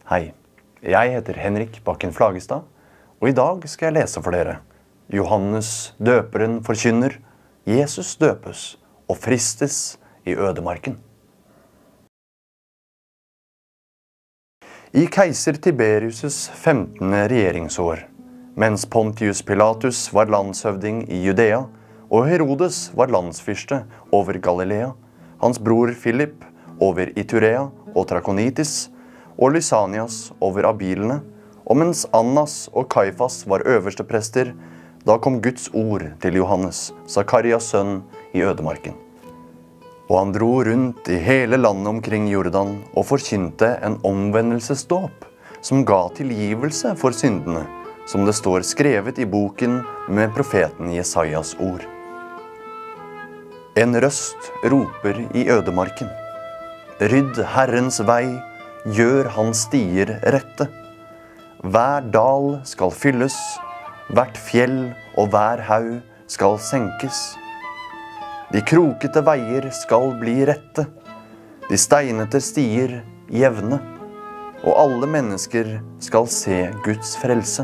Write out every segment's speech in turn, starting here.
Hei, jeg heter Henrik Bakken Flagestad, og i dag skal jeg lese for dere. Johannes døperen forkynner, Jesus døpes og fristes i ødemarken. I keiser Tiberius' 15. regjeringsår, mens Pontius Pilatus var landshøvding i Judea, og Herodes var landsfyrste over Galilea, hans bror Philip over Iturea og Trakonitis, og Lysanias over Abilene, og mens Annas og Kaifas var øverste prester, da kom Guds ord til Johannes, Zakarias sønn, i ødemarken. Og han dro rundt i hele landet omkring Jordan og forkynte en omvendelsesdåp, som ga tilgivelse for syndene, som det står skrevet i boken med profeten Jesajas ord. En røst roper i ødemarken. Rydd Herrens vei, gjør hans stier rette. Hver dal skal fylles, hvert fjell og hver haug skal senkes. De krokete veier skal bli rette, de steinete stier jevne, og alle mennesker skal se Guds frelse.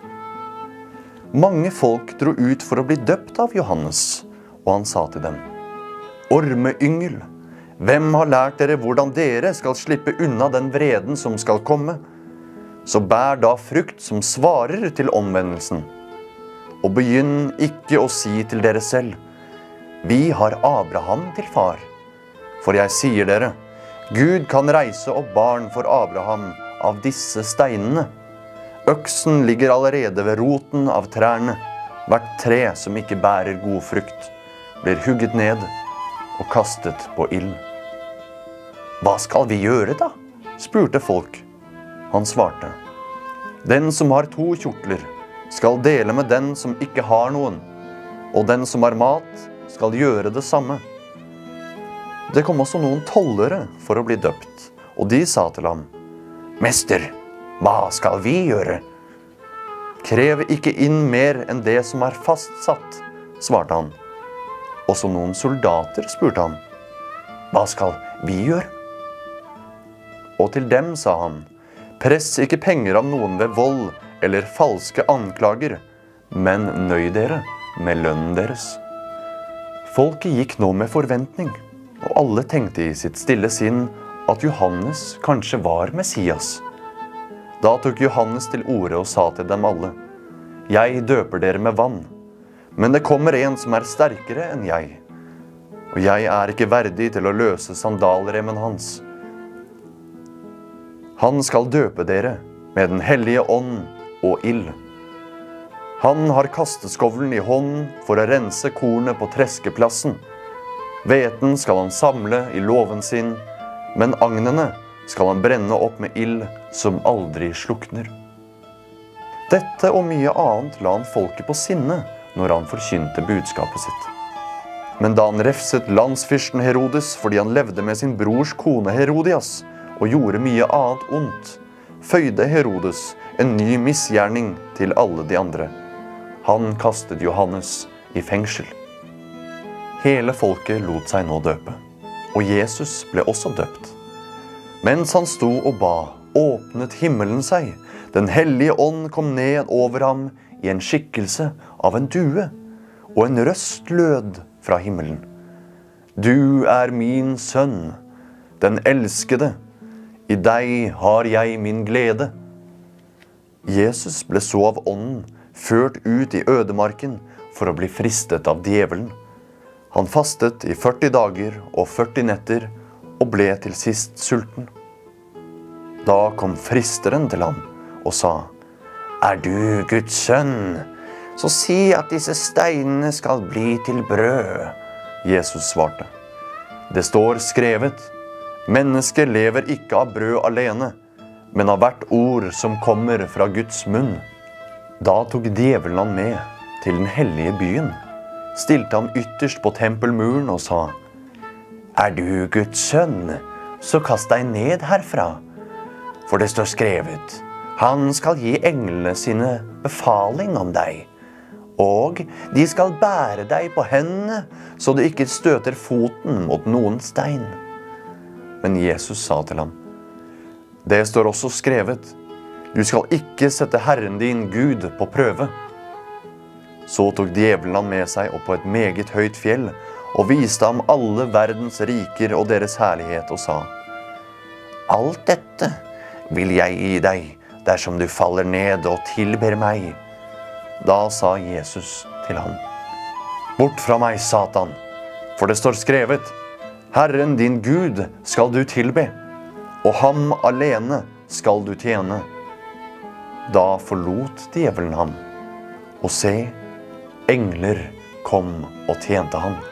Mange folk dro ut for å bli døpt av Johannes, og han sa til dem: Ormeyngel, hvem har lært dere hvordan dere skal slippe unna den vreden som skal komme? Så bær da frukt som svarer til omvendelsen. Og begynn ikke å si til dere selv: Vi har Abraham til far. For jeg sier dere, Gud kan reise opp barn for Abraham av disse steinene. Øksen ligger allerede ved roten av trærne. Hvert tre som ikke bærer god frukt, blir hugget ned og kastet på ild. Hva skal vi gjøre da? Spurte folk. Han svarte: Den som har 2 kjortler, skal dele med den som ikke har noen, og den som har mat, skal gjøre det samme. Det kom også noen tollere for å bli døpt, og de sa til ham: Mester, hva skal vi gjøre? Krev ikke inn mer enn det som er fastsatt, svarte han. Også noen soldater spurte han: Hva skal vi gjøre? Og til dem sa han: Press ikke penger av noen ved vold eller falske anklager, men nøy dere med lønnen deres. Folket gikk nå med forventning, og alle tenkte i sitt stille sinn at Johannes kanskje var Messias. Da tok Johannes til orde og sa til dem alle: Jeg døper dere med vann, men det kommer en som er sterkere enn jeg, og jeg er ikke verdig til å løse sandalremmen hans. Han skal døpe dere med den hellige ånd og ild. Han har kasteskovlen i hånden for å rense kornet på treskeplassen. Hveten skal han samle i låven sin, men agnene skal han brenne opp med ild som aldri slukner. Dette og mye annet la han folket på sinne når han forkynte budskapet sitt. Men da han refset landsfyrsten Herodes fordi han levde med sin brors kone Herodias og gjorde mye annet ondt, føyde Herodes en ny misgjerning til alle de andre. Han kastet Johannes i fengsel. Hele folket lot seg nå døpe, og Jesus ble også døpt. Mens han sto og ba, åpnet himmelen seg. Den hellige ånd kom ned over ham i en skikkelse av en due, og en røst lød fra himmelen: Du er min sønn, den elskede. I deg har jeg min glede. Jesus ble så av ånden ført ut i ødemarken for å bli fristet av djevelen. Han fastet i 40 dager og 40 netter og ble til sist sulten. Da kom fristeren til ham og sa: Er du Guds sønn, så si at disse steinene skal bli til brød. Jesus svarte: Det står skrevet: Mennesket lever ikke av brød alene, men av hvert ord som kommer fra Guds munn. Da tok djevelen han med til den hellige byen, stilte ham ytterst på tempelmuren og sa: Er du Guds sønn, så kast deg ned herfra. For det står skrevet: Han skal gi englene sine befaling om deg, og de skal bære deg på hendene, så du ikke støter foten mot noen stein. Men Jesus sa til ham: Det står også skrevet, du skal ikke sette Herren din Gud på prøve. Så tok djevelen han med seg opp på et meget høyt fjell, og viste ham alle verdens riker og deres herlighet, og sa, alt dette vil jeg gi deg, dersom du faller ned og tilber meg. Da sa Jesus til ham, bort fra meg, Satan, for det står skrevet, Herren din Gud skal du tilbe, og ham alene skal du tjene. Da forlot djevelen ham, og se, engler kom og tjente ham.